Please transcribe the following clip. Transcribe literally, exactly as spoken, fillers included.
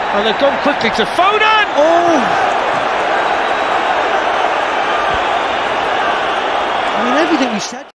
And they've gone quickly to Foden! Oh! I mean, everything we said...